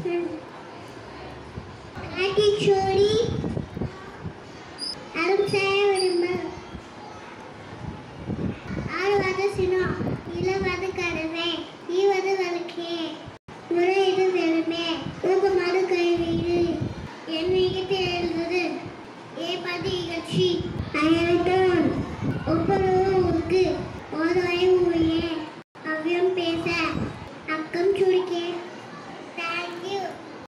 ஆட்டிச்சோடி அரும்சாய விரும்பல் ஆறுவது சினம் இளவது கடவே ஈவது வழக்கே முறையீடு வெறுமே ஊக்கமாடு கைவீடு என் விகிட்டு எழுதுவது ஏ பதி இகழ்ச்சி